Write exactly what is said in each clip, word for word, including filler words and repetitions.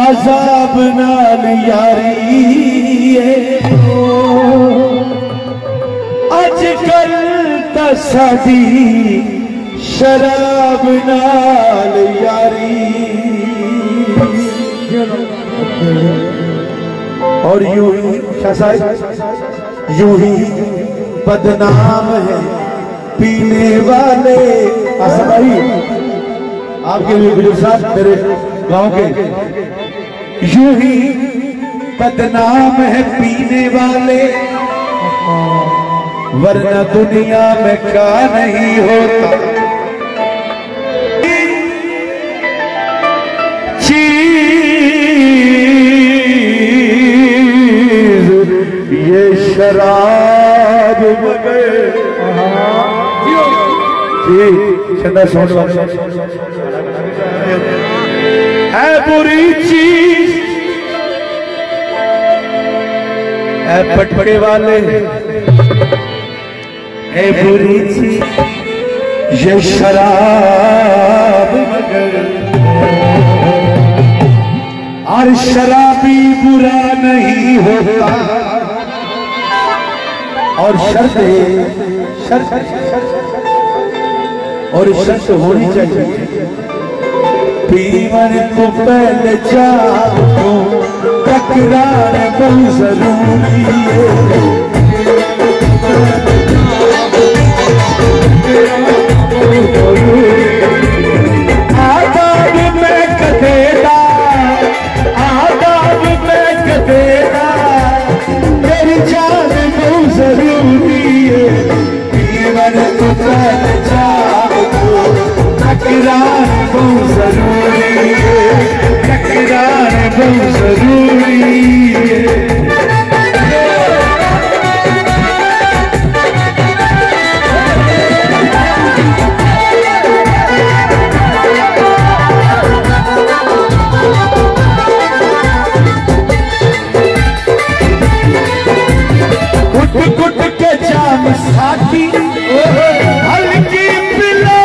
अजाब नाल यारी अजकल ता साडी शराब नाल यारी। और यूं ही यूं ही बदनाम है पीने वाले। भाई आपके लिए बुजुर्ग साहब मेरे गांव के, यूं ही बदनाम है पीने वाले, वरना दुनिया में क्या नहीं होता। चीज ये शराब मगर जी चंदा सोच है बुरी चीज है पटपटे वाले है बुरी चीज ये शराब मगर और शराबी बुरा नहीं होता। और शर्त शर्त और शर्त होनी चाहिए पीवन को पहले जाओ तकरार बहुत जरूरी है। आदाब में कदेदा आदाब में कदेदा मेरी जान बहुत जरूरी है। पीवन को पहले जाओ तकरार बहुत जरूरी है। तकरार बहुत जरूरी है। कुट कुट के जाम साथी हल्की पिला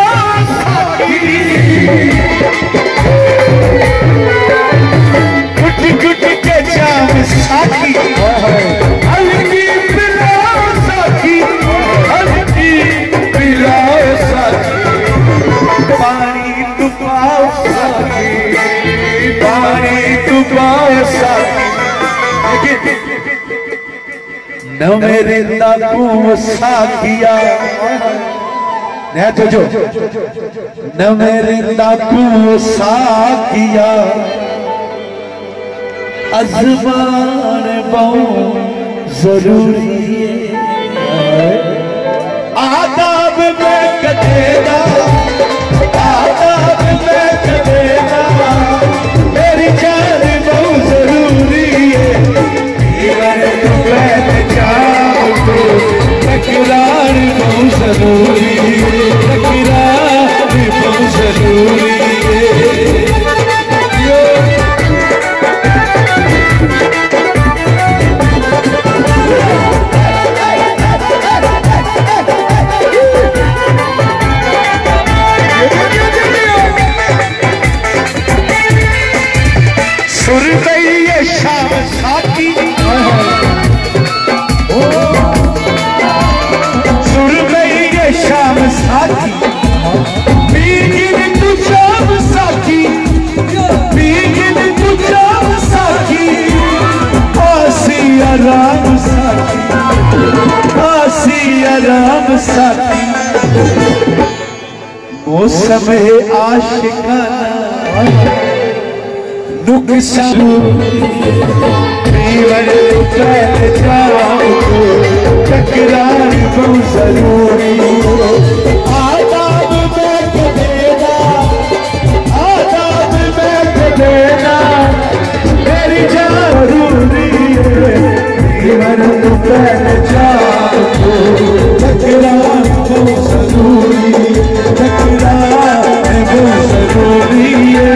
कुट कुट के जाम साथी हल्की पिला साथी हल्की पिला साथी पानी तू पाओ साथी पानी तू पाओ साथी न मेरे दाकू साखिया न तो जो न मेरे दाकू साखिया अज़मान बहुत जरूरी है। आदाब में कदेदा आदाब में कदेदा मेरी जान बहुत जरूरी है। तकरार बहुत जरूरी है। तकरार बहुत जरूरी है। सुर गई ये शाम साथी सुर गई ये शाम साथी बीगिन तू शाम साथी बीगिन तू शाम साथी आसी आराम साथी आसी आराम साथी मौसम है आशिकाना नुकसान पीवन पहले जाओ तकरार बहुत जरूरी। आदाब में कदेदा आदाब में कदेदा मेरी जान जरूरी है। पीवन पहले जाओ तकरार बहुत जरूरी तकरार बहुत जरूरी है।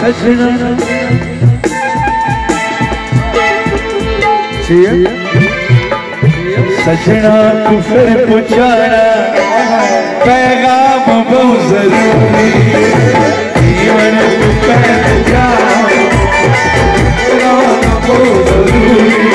सजना सजना तू फिर पुछाना पैगाम बहुत जरूरी जीवन तू कर जा पैगाम बहुत जरूरी